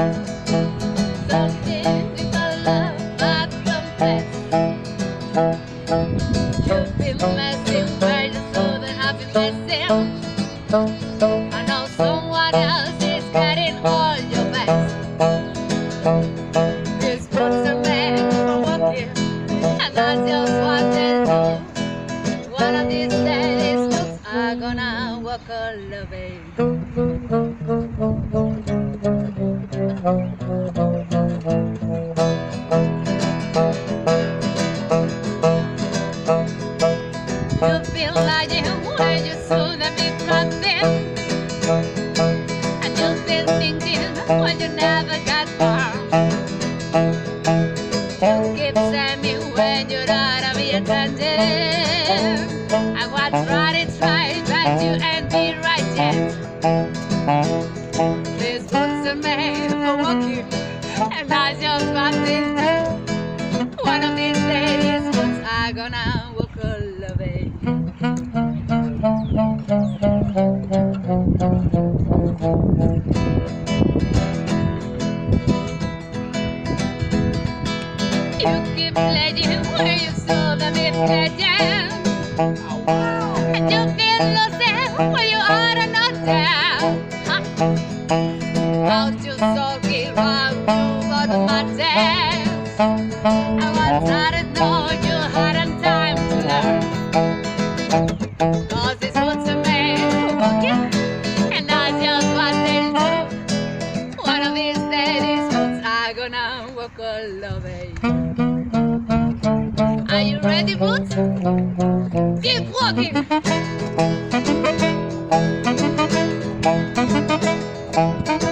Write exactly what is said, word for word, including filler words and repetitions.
So difficult love, but confess you've been messing with your soul that I've been messing. I know someone else is getting all your best. These boots are made for walking, and that's just what they do. One of these days, these boots are gonna walk all over you. You feel like you when you saw them in nothing, and you've been thinking when you never got far. You keep saying me when you're out of your attention. I was right, it's right, but you ain't be right yet. These boots are made for walking, and that's just what they do. One of these days, these boots are gonna walk all over you. You keep playing where you saw them in legend, and you feel losing when you are not there. Out you sorry round through all the matters. I once had to know you hadn't time to learn. Cause these boots are made for walking, and that's just what they do. One of these days, these boots are gonna walk all over you. Are you ready, boots? Keep walking!